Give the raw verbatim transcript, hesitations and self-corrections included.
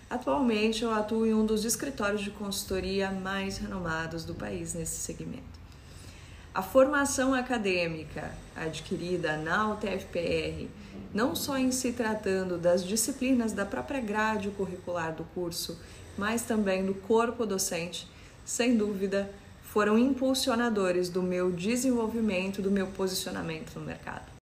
Atualmente eu atuo em um dos escritórios de consultoria mais renomados do país nesse segmento. A formação acadêmica adquirida na U T F P R, não só em se tratando das disciplinas da própria grade curricular do curso, mas também do corpo docente, sem dúvida, foram impulsionadores do meu desenvolvimento, do meu posicionamento no mercado.